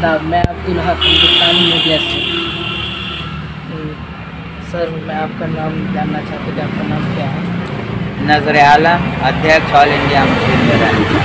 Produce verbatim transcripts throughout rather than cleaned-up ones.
आदाब, मैं अब्दुल हक हिंदुस्तानी मीडिया से। सर मैं आपका नाम जानना चाहता हूँ कि आपका नाम क्या है? नजर आलम, अध्यक्ष All India Muslim League.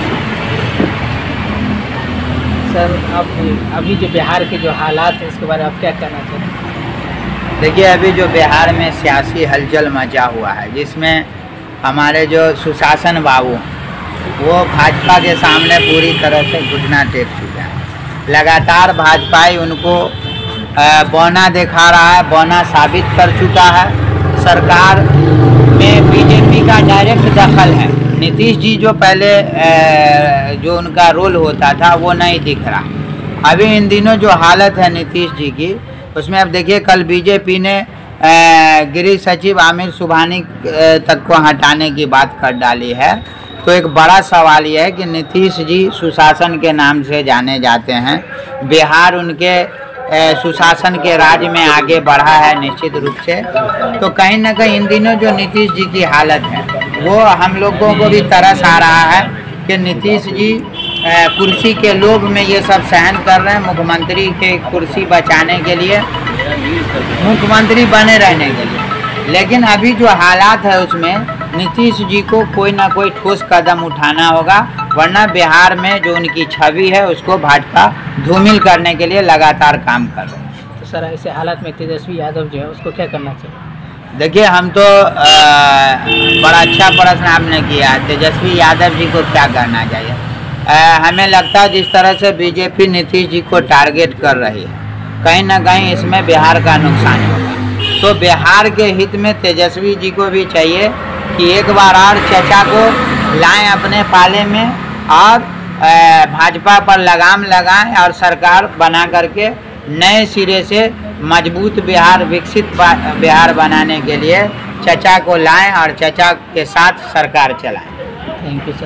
Sir आप अभी जो बिहार के जो हालात हैं इसके बारे में आप क्या कहना चाहते हैं? देखिए, अभी जो बिहार में सियासी हलचल मचा हुआ है, जिसमें हमारे जो सुशासन बाबू वो भाजपा के सामने पूरी तरह से घुटना टेक चुके हैं। लगातार भाजपा ही उनको बौना दिखा रहा है, बौना साबित कर चुका है। सरकार में बीजेपी का डायरेक्ट दखल है। नीतीश जी जो पहले जो उनका रोल होता था वो नहीं दिख रहा। अभी इन दिनों जो हालत है नीतीश जी की, उसमें अब देखिए, कल बीजेपी ने गृह सचिव आमिर सुबहानी तक को हटाने की बात कर डाली है। तो एक बड़ा सवाल यह है कि नीतीश जी सुशासन के नाम से जाने जाते हैं। बिहार उनके सुशासन के राज में आगे बढ़ा है निश्चित रूप से। तो कहीं ना कहीं इन दिनों जो नीतीश जी की हालत है वो हम लोगों को भी तरस आ रहा है कि नीतीश जी कुर्सी के लोभ में ये सब सहन कर रहे हैं, मुख्यमंत्री के कुर्सी बचाने के लिए, मुख्यमंत्री बने रहने के लिए। लेकिन अभी जो हालात है उसमें नीतीश जी को कोई ना कोई ठोस कदम उठाना होगा, वरना बिहार में जो उनकी छवि है उसको भाजपा धूमिल करने के लिए लगातार काम कर रहे हैं। तो सर ऐसे हालात में तेजस्वी यादव जो है उसको क्या करना चाहिए? देखिए, हम तो आ, बड़ा अच्छा प्रश्न आपने किया। तेजस्वी यादव जी को क्या करना चाहिए? आ, हमें लगता है जिस तरह से बीजेपी नीतीश जी को टारगेट कर रही है, कहीं ना कहीं इसमें बिहार का नुकसान होगा। तो बिहार के हित में तेजस्वी जी को भी चाहिए कि एक बार और चचा को लाएं अपने पाले में और भाजपा पर लगाम लगाएं और सरकार बना करके नए सिरे से मजबूत बिहार, विकसित बिहार बनाने के लिए चचा को लाएं और चचा के साथ सरकार चलाएं। Thank you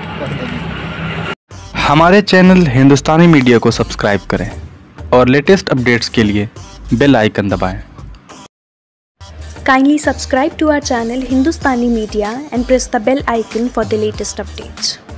sir. हमारे चैनल हिंदुस्तानी मीडिया को सब्सक्राइब करें और लेटेस्ट अपडेट्स के लिए बेल आइकन दबाएं। Kindly subscribe to our channel Hindustani Media and press the bell icon for the latest updates.